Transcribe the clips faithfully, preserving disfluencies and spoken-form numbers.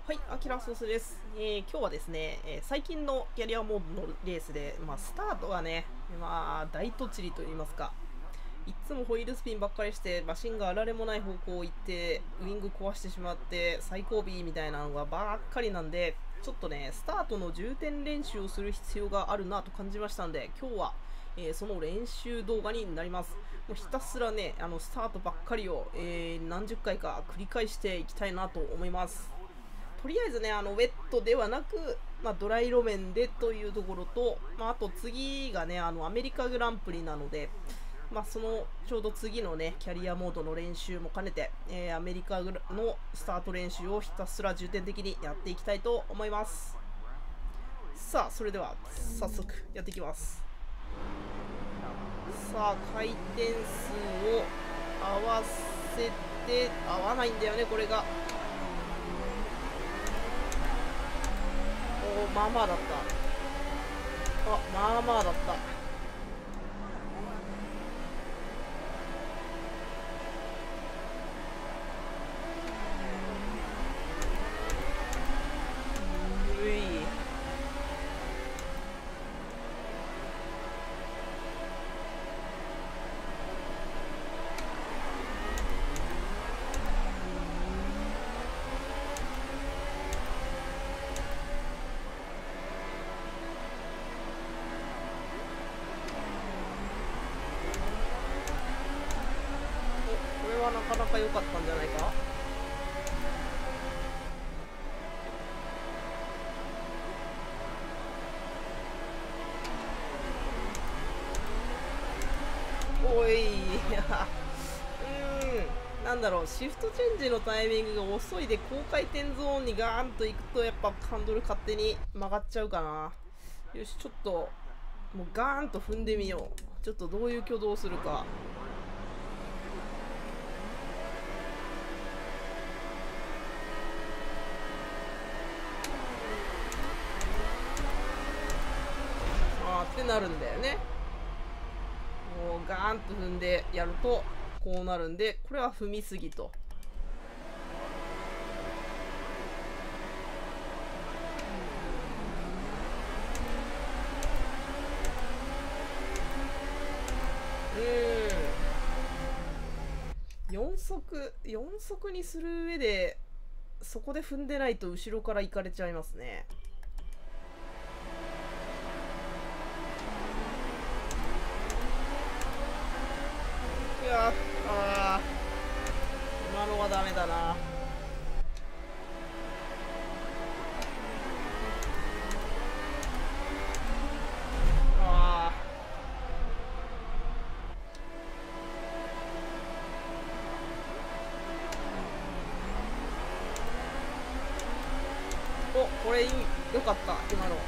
はい、アキラソスです。えー今日はですね、えー最近のキャリアモードのレースで、まあ、スタートがね、まあ、大とちりと言いますか、いつもホイールスピンばっかりして、マシンがあられもない方向を行って、ウイング壊してしまって、最後尾みたいなのがばっかりなんで、ちょっとね、スタートの重点練習をする必要があるなと感じましたんで、今日は、えーその練習動画になります。もうひたすらね、あのスタートばっかりを、えー何十回か繰り返していきたいなと思います。とりあえずね、あのウェットではなく、まあ、ドライ路面でというところと、まあ、あと次がね、あのアメリカグランプリなので、まあ、そのちょうど次のね、キャリアモードの練習も兼ねて、えーアメリカのスタート練習をひたすら重点的にやっていきたいと思います。さあ、それでは早速やっていきます。さあ、回転数を合わせて、合わないんだよね、これが。おー、まあまあだった。あ、まあまあだった。うい。お、これはなかなか良かったんじゃないか。おい。やうーん、なんだろう、シフトチェンジのタイミングが遅いで高回転ゾーンにガーンと行くとやっぱハンドル勝手に曲がっちゃうかな。よし、ちょっともうガーンと踏んでみよう。ちょっとどういう挙動をするか。あーってなるんだよね。もうガーンと踏んでやるとこうなるんで、これは踏みすぎと。うーん、よん速よん速にする上でそこで踏んでないと後ろから行かれちゃいますね。いや、あー、今のはダメだな。あー、お、これいい、よかった今の。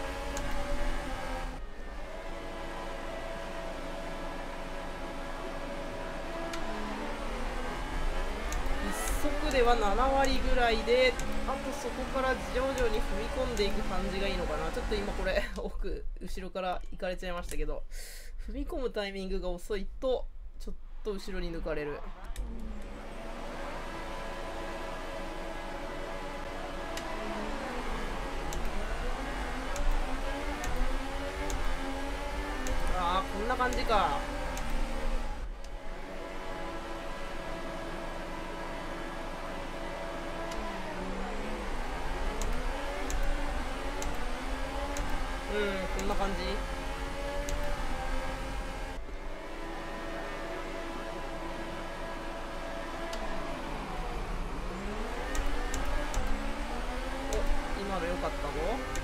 一速ではなな割ぐらいで、あとそこから徐々に踏み込んでいく感じがいいのかな。ちょっと今これ奥後ろから行かれちゃいましたけど、踏み込むタイミングが遅いとちょっと後ろに抜かれる。あー、こんな感じか。うん、こんな感じ。お、今の良かったぞ。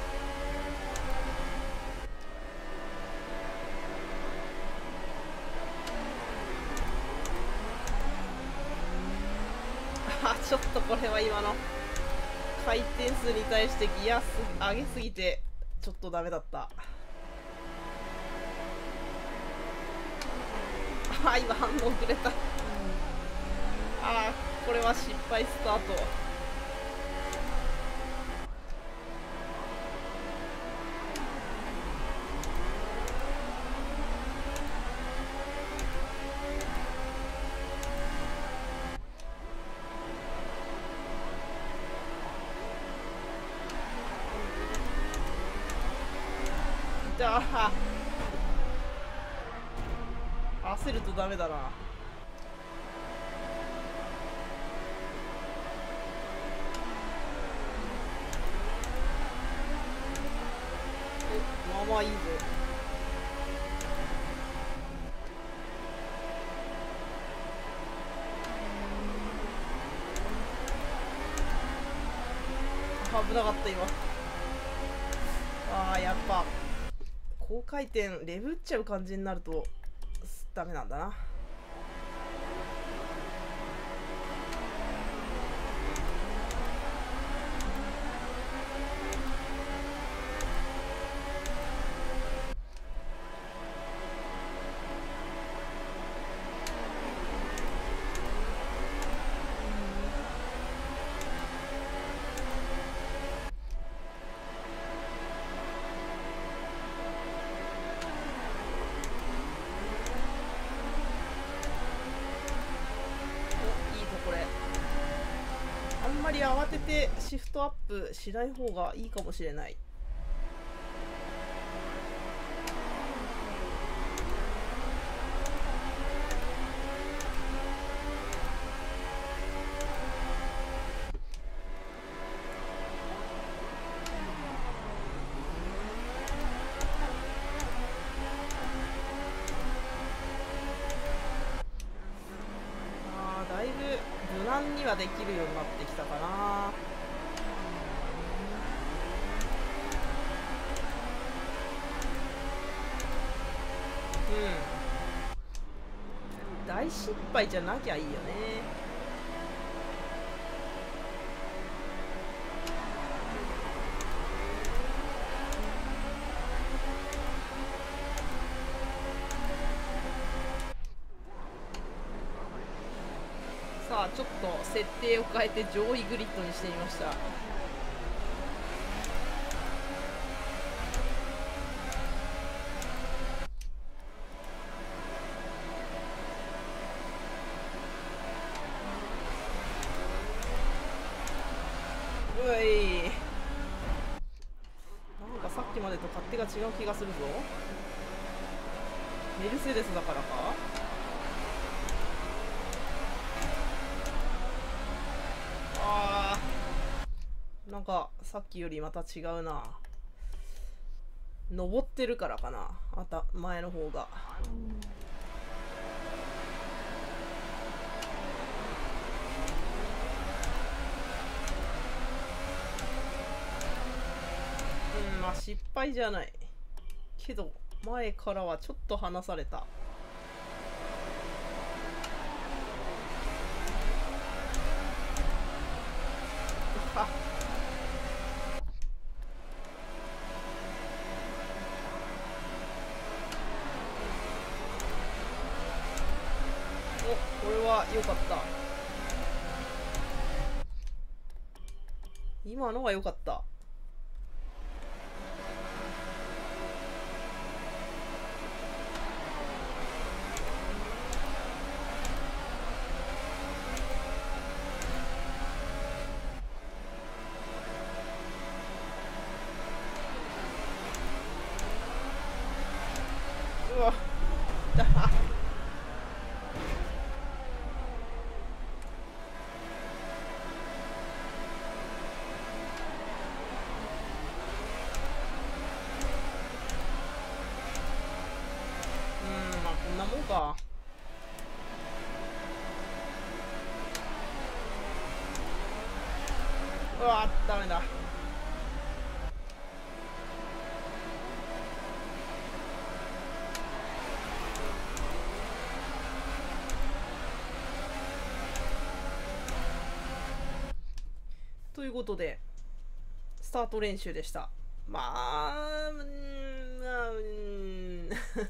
あ、ちょっとこれは今の回転数に対してギアす上げすぎてちょっとダメだった。あ、今反応くれた。あー、これは失敗スタート。 ゃあ焦るとダメだな。まあまあいいぜ。危なかった今。あーやっぱ高回転レブっちゃう感じになるとダメなんだな。あんまり慌ててシフトアップしない方がいいかもしれない。あーだいぶ無難にはできるようになってきたかな。うん大失敗じゃなきゃいいよね。さあちょっと設定を変えて上位グリッドにしてみました。ういなんかさっきまでと勝手が違う気がするぞ。メルセデスだからか。あーなんかさっきよりまた違うな。登ってるからかな、あた前の方が。うんまあ失敗じゃないけど前からはちょっと離された。あおこれは良かった。今のは良かった。うわだうんまあこんなもんか。うわダメだ。ということでスタート練習でした。まあうーんまあうーん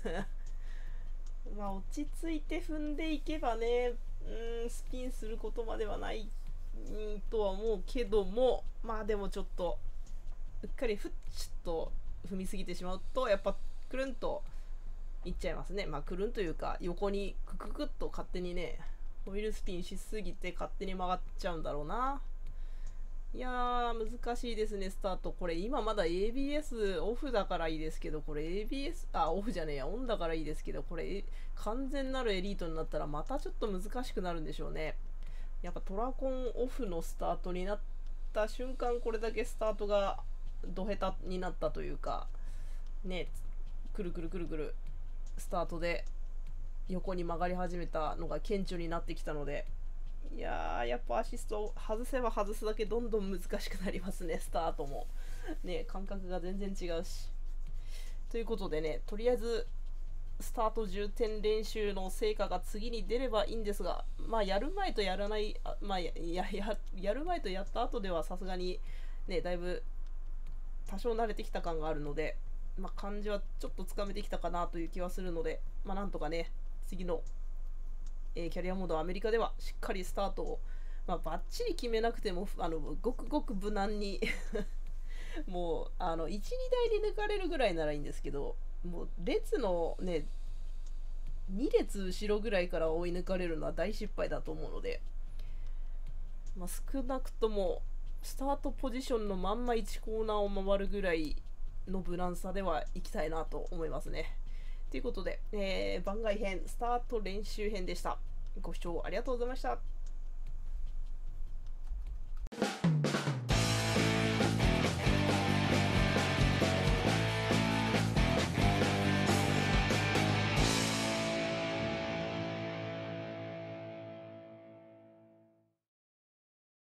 まあ落ち着いて踏んでいけばね、うんスピンすることまではないとは思うけども、まあでもちょっとうっかりふっちと踏みすぎてしまうとやっぱくるんといっちゃいますね。まあくるんというか横にクククッと勝手にねホイールスピンしすぎて勝手に曲がっちゃうんだろうな。 いやー、難しいですね、スタート。これ今まだ エービーエス オフだからいいですけど、これ エービーエス、あ、オフじゃねえや、オンだからいいですけど、これ完全なるエリートになったらまたちょっと難しくなるんでしょうね。やっぱトラコンオフのスタートになった瞬間、これだけスタートがド下手になったというか、ね、くるくるくるくるスタートで横に曲がり始めたのが顕著になってきたので、いやー、やっぱアシスト外せば外すだけどんどん難しくなりますね、スタートも。ね、感覚が全然違うし。ということでね、とりあえず、スタートじゅってん練習の成果が次に出ればいいんですが、まあ、やる前とやらない、あまあ、ややややる前とやった後ではさすがに、ね、だいぶ多少慣れてきた感があるので、まあ、感じはちょっとつかめてきたかなという気はするので、まあ、なんとかね、次のえーキャリアモードアメリカではしっかりスタートを、まあ、バッチリ決めなくてもあのごくごく無難にもうあのいち、にだいに抜かれるぐらいならいいんですけど、もう列のねに列後ろぐらいから追い抜かれるのは大失敗だと思うので、まあ、少なくともスタートポジションのまんまいちコーナーを回るぐらいの無難さでは行きたいなと思いますね。ということで、えー番外編スタート練習編でした。ご視聴ありがとうございました。